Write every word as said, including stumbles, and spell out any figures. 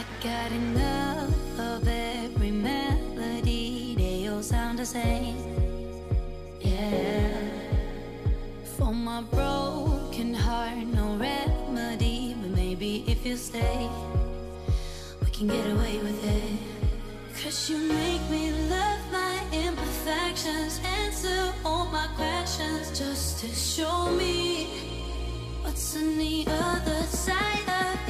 Got enough of every melody, they all sound the same. Yeah. For my broken heart, no remedy, but maybe if you stay, we can get away with it. Cause you make me love my imperfections, answer all my questions, just to show me what's on the other side of